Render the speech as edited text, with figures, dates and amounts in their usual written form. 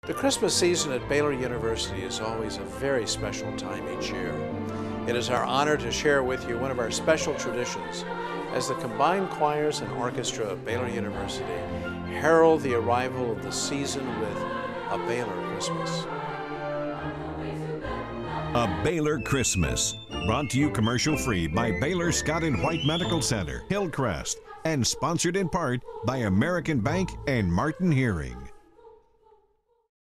The Christmas season at Baylor University is always a very special time each year. It is our honor to share with you one of our special traditions as the combined choirs and orchestra of Baylor University herald the arrival of the season with a Baylor Christmas. A Baylor Christmas, brought to you commercial-free by Baylor Scott and White Medical Center, Hillcrest, and sponsored in part by American Bank and Martin Hearing.